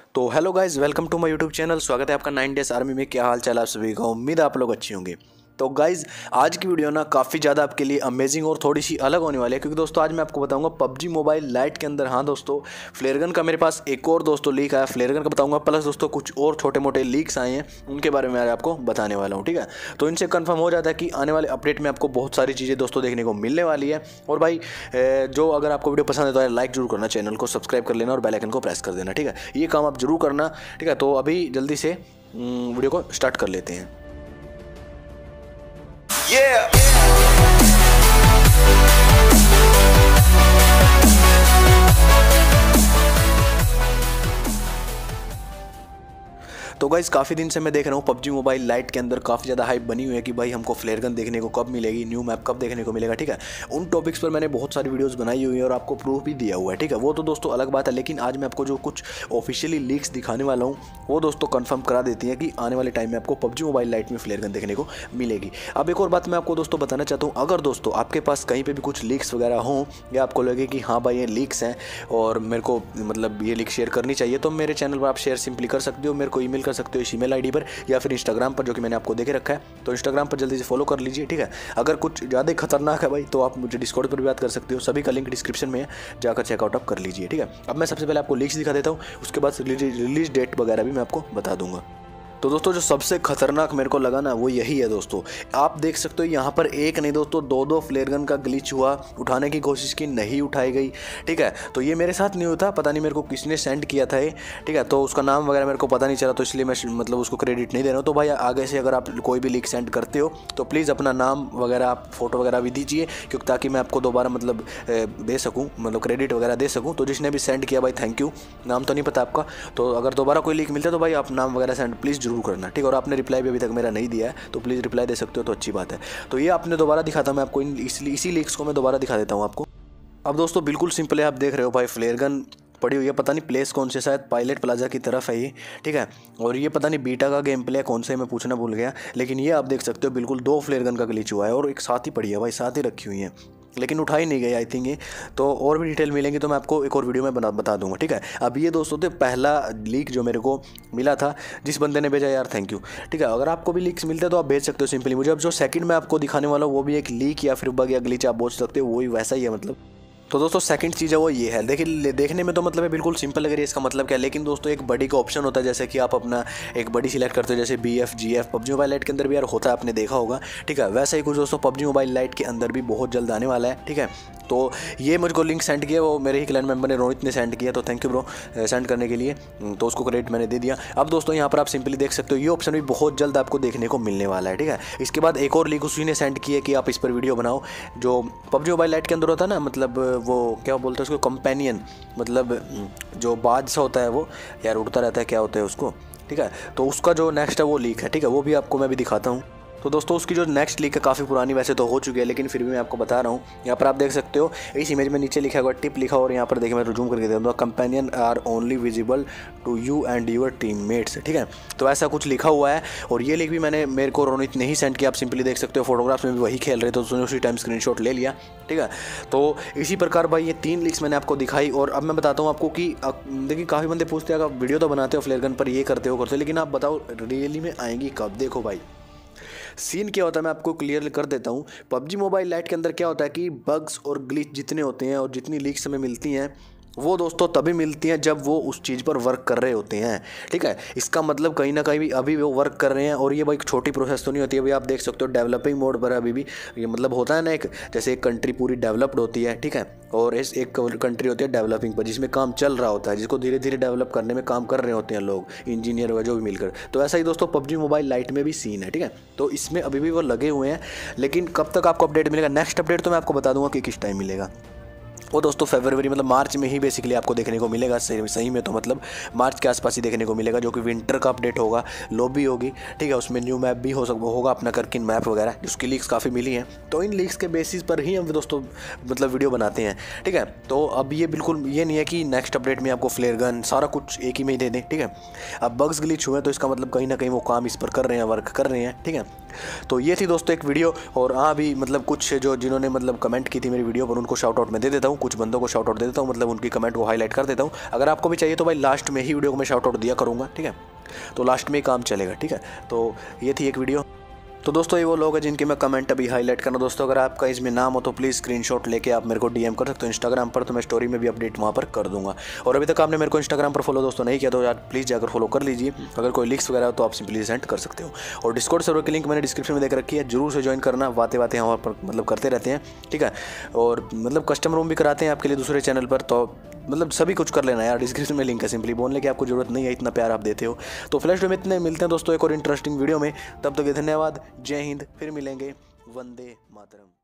तो hello guys, welcome to my YouTube channel. स्वागत है आपका 9 डेज आर्मी में। क्या हाल चाल आप सभी का? उम्मीद है आप लोग अच्छे होंगे। तो गाइस, आज की वीडियो ना काफ़ी ज़्यादा आपके लिए अमेजिंग और थोड़ी सी अलग होने वाली है, क्योंकि दोस्तों आज मैं आपको बताऊंगा पबजी मोबाइल लाइट के अंदर। हाँ दोस्तों, फ्लेयरगन का मेरे पास एक और दोस्तों लीक आया, फ्लेयरगन का बताऊंगा, प्लस दोस्तों कुछ और छोटे मोटे लीक्स आए हैं, उनके बारे में आपको बताने वाला हूँ। ठीक है, तो इनसे कन्फर्म हो जाता है कि आने वाले अपडेट में आपको बहुत सारी चीज़ें दोस्तों देखने को मिलने वाली है। और भाई जो अगर आपको वीडियो पसंद है तो लाइक जरूर करना, चैनल को सब्सक्राइब कर लेना और बेल आइकन को प्रेस कर देना। ठीक है, ये काम आप जरूर करना। ठीक है, तो अभी जल्दी से वीडियो को स्टार्ट कर लेते हैं। Yeah! तो गाइस, काफ़ी दिन से मैं देख रहा हूँ पबजी मोबाइल लाइट के अंदर काफ़ी ज़्यादा हाइप बनी हुई है कि भाई हमको फ्लेयरगन देखने को कब मिलेगी, न्यू मैप कब देखने को मिलेगा। ठीक है, उन टॉपिक्स पर मैंने बहुत सारी वीडियोस बनाई हुई है और आपको प्रूफ भी दिया हुआ है। ठीक है, वो तो दोस्तों अलग बात है, लेकिन आज मैं आपको जो कुछ ऑफिशियली लीक्स दिखाने वाला हूँ वो दोस्तों कन्फर्म करा देती हैं कि आने वाले टाइम में आपको पबजी मोबाइल लाइट में फ्लेयरगन देखने को मिलेगी। अब एक और बात मैं आपको दोस्तों बताना चाहता हूँ, अगर दोस्तों आपके पास कहीं पर भी कुछ लीक्स वगैरह हों या आपको लगे कि हाँ भाई ये लीक्स हैं और मेरे को मतलब ये लीक शेयर करनी चाहिए, तो मेरे चैनल पर आप शेयर सिंपली कर सकते हो, मेरे को ईमेल कर सकते हो इस ईमेल आईडी पर, या फिर इंस्टाग्राम पर, जो कि मैंने आपको देके रखा है। तो इंस्टाग्राम पर जल्दी से फॉलो कर लीजिए। ठीक है, अगर कुछ ज़्यादा खतरनाक है भाई तो आप मुझे डिस्कॉर्ड पर भी बात कर सकते हो, सभी का लिंक डिस्क्रिप्शन में है, जाकर चेकआउट आप कर लीजिए। ठीक है, अब मैं सबसे पहले आपको लीक्स दिखा देता हूँ, उसके बाद रिलीज डेट वगैरह भी मैं आपको बता दूंगा। तो दोस्तों जो सबसे खतरनाक मेरे को लगा ना वो यही है दोस्तों। आप देख सकते हो यहाँ पर एक नहीं दोस्तों दो फ्लेयरगन का ग्लिच हुआ, उठाने की कोशिश की, नहीं उठाई गई। ठीक है, तो ये मेरे साथ नहीं होता, पता नहीं मेरे को किसने सेंड किया था ये। ठीक है, तो उसका नाम वगैरह मेरे को पता नहीं चला, तो इसलिए मैं मतलब उसको क्रेडिट नहीं दे रहा हूँ। तो भाई आगे से अगर आप कोई भी लिंक सेंड करते हो तो प्लीज़ अपना नाम वगैरह आप फोटो वगैरह भी दीजिए, क्योंकि ताकि मैं आपको दोबारा मतलब दे सकूँ, मतलब क्रेडिट वगैरह दे सकूँ। तो जिसने भी सेंड किया भाई थैंक यू, नाम तो नहीं पता आपका, तो अगर दोबारा कोई लिंक मिलता है तो भाई आप नाम वगैरह सेंड प्लीज़ जरूर करना। ठीक है, और आपने रिप्लाई भी अभी तक मेरा नहीं दिया है, तो प्लीज़ रिप्लाई दे सकते हो तो अच्छी बात है। तो ये आपने दोबारा दिखाता मैं आपको, इसी लिंक्स को मैं दोबारा दिखा देता हूँ आपको। अब दोस्तों बिल्कुल सिंपल है, आप देख रहे हो भाई फ्लेयरगन पड़ी हुई है, पता नहीं प्लेस कौन से, शायद पायलट प्लाजा की तरफ है ये। ठीक है, और ये पता नहीं बीटा का गेम प्ले कौन से मैं पूछना भूल गया, लेकिन ये आप देख सकते हो बिल्कुल 2 फ्लेयरगन का ग्लिच हुआ है और एक साथ ही पड़ी है भाई, साथ ही रखी हुई है, लेकिन उठाई नहीं गई आई थिंक ये। तो और भी डिटेल मिलेंगी तो मैं आपको एक और वीडियो में बता दूंगा। ठीक है, अब ये दोस्तों थे पहला लीक जो मेरे को मिला था, जिस बंदे ने भेजा यार थैंक यू। ठीक है, अगर आपको भी लीक्स मिलते हैं तो आप भेज सकते हो सिंपली मुझे। अब जो सेकंड मैं आपको दिखाने वाला हूँ वो भी एक लीक या फिर बग या ग्लिच आप बोल सकते हो, वही वैसा ही है मतलब। तो दोस्तों सेकंड चीज़ है वो ये है, देखिए देखने में तो मतलब है बिल्कुल सिंपल लग रही है, इसका मतलब क्या है, लेकिन दोस्तों एक बड़ी का ऑप्शन होता है, जैसे कि आप अपना एक बड़ी सिलेक्ट करते हो, जैसे BF GF PUBG mobile lite के अंदर भी यार होता है, आपने देखा होगा। ठीक है, वैसा ही कुछ दोस्तों पबजी मोबाइल लाइट के अंदर भी बहुत जल्द आने वाला है। ठीक है, तो ये मुझको लिंक सेंड किया, वो मेरे ही क्लैन मेंबर ने रोहित ने सेंड किया, तो थैंक यू ब्रो सेंड करने के लिए, तो उसको क्रेडिट मैंने दे दिया। अब दोस्तों यहाँ पर आप सिंपली देख सकते हो ये ऑप्शन भी बहुत जल्द आपको देखने को मिलने वाला है। ठीक है, इसके बाद एक और लिंक उसी ने सेंड किया कि आप इस पर वीडियो बनाओ, जो पबजी मोबाइल लाइट के अंदर होता है ना, मतलब वो क्या बोलते हैं उसको, कंपेनियन, मतलब जो बाज सा होता है वो यार उड़ता रहता है, क्या होता है उसको। ठीक है, तो उसका जो नेक्स्ट है वो लीक है। ठीक है, वो भी आपको मैं भी दिखाता हूँ। तो दोस्तों उसकी जो नेक्स्ट लीक है काफ़ी पुरानी वैसे तो हो चुकी है, लेकिन फिर भी मैं आपको बता रहा हूँ। यहाँ पर आप देख सकते हो इस इमेज में नीचे लिखा हुआ टिप लिखा, और यहाँ पर देखिए मैं जूम करके दे दूँगा, companion are only visible to you and your teammates. ठीक है, तो ऐसा कुछ लिखा हुआ है, और ये लिंक भी मेरे को रोनित ने ही सेंड किया, आप सिंपली देख सकते हो, फोटोग्राफ्स में भी वही खेल रहे थे, तो उसी टाइम स्क्रीनशॉट ले लिया। ठीक है, तो इसी प्रकार भाई ये 3 लीक्स मैंने आपको दिखाई, और अब मैं बताता हूँ आपको कि देखिए काफ़ी बंदे पूछते हैं आप वीडियो तो बनाते हो फ्लेयरगन पर, ये करते हो लेकिन आप बताओ रियली में आएंगी कब। देखो भाई सीन क्या होता है मैं आपको क्लियर कर देता हूँ। पबजी मोबाइल लाइट के अंदर क्या होता है कि बग्स और ग्लिच जितने होते हैं और जितनी लीक्स हमें मिलती हैं वो दोस्तों तभी मिलती हैं जब वो उस चीज़ पर वर्क कर रहे होते हैं। ठीक है, इसका मतलब कहीं ना कहीं भी अभी वो वर्क कर रहे हैं, और ये भाई छोटी प्रोसेस तो नहीं होती है। अभी आप देख सकते हो डेवलपिंग मोड पर अभी भी, ये मतलब होता है ना, एक जैसे एक कंट्री पूरी डेवलप्ड होती है। ठीक है, और एक कंट्री होती है डेवलपिंग पर, जिसमें काम चल रहा होता है, जिसको धीरे धीरे डेवलप करने में काम कर रहे होते हैं लोग, इंजीनियर वगैरह जो भी मिलकर। तो ऐसा ही दोस्तों पबजी मोबाइल लाइट में भी सीन है। ठीक है, तो इसमें अभी भी वो लगे हुए हैं, लेकिन कब तक आपको अपडेट मिलेगा, नेक्स्ट अपडेट तो मैं आपको बता दूंगा कि किस टाइम मिलेगा। वो दोस्तों फरवरी मतलब मार्च में ही बेसिकली आपको देखने को मिलेगा, सही में तो मतलब मार्च के आसपास ही देखने को मिलेगा, जो कि विंटर का अपडेट होगा, लॉबी होगी। ठीक है, उसमें न्यू मैप भी होगा अपना करकिन मैप वगैरह, जिसकी लीक्स काफ़ी मिली हैं। तो इन लीक्स के बेसिस पर ही हम दोस्तों मतलब वीडियो बनाते हैं। ठीक है, तो अब ये बिल्कुल ये नहीं है कि नेक्स्ट अपडेट में आपको फ्लेयरगन सारा कुछ एक ही में ही दे दें। ठीक है, अब बग्स ग्लिच हुए तो इसका मतलब कहीं ना कहीं वो काम इस पर कर रहे हैं, वर्क कर रहे हैं। ठीक है, तो ये थी दोस्तों एक वीडियो, और हाँ भी मतलब कुछ जो जिन्होंने मतलब कमेंट की थी मेरी वीडियो पर, उनको शाउट आउट मैं दे देता हूँ। कुछ बंदों को शाउट आउट दे देता हूँ, मतलब उनकी कमेंट को हाईलाइट कर देता हूँ। अगर आपको भी चाहिए तो भाई लास्ट में ही वीडियो को मैं शाउट आउट दिया करूँगा, ठीक है, तो लास्ट में ही काम चलेगा, ठीक है। तो ये थी एक वीडियो। तो दोस्तों ये वो लोग हैं जिनके मैं कमेंट अभी हाईलाइट करना। दोस्तों अगर आपका इसमें नाम हो तो प्लीज़ स्क्रीनशॉट लेके आप मेरे को डीएम कर सकते हो इंस्टाग्राम पर, तो मैं स्टोरी में भी अपडेट वहाँ पर कर दूंगा। और अभी तक आपने मेरे को इंस्टाग्राम पर फॉलो दोस्तों नहीं किया तो यार प्लीज़ जाकर फॉलो कर लीजिए। अगर कोई लिंक्स वगैरह हो तो आप सिंपली सेंड कर सकते हो। और डिस्कॉर्ड सर्वर की लिंक मैंने डिस्क्रिप्शन में देकर रखी है, जरूर से ज्वाइन करना। बातें वहाँ पर मतलब करते रहते हैं, ठीक है। और मतलब कस्टम रूम भी कराते हैं आपके लिए दूसरे चैनल पर, तो मतलब सभी कुछ कर लेना यार, डिस्क्रिप्शन में लिंक है, सिंपली बोलने की आपको जरूरत नहीं है, इतना प्यार आप देते हो। तो फ्लैश में इतने मिलते हैं दोस्तों एक और इंटरेस्टिंग वीडियो में, तब तक धन्यवाद, जय हिंद, फिर मिलेंगे, वंदे मातरम।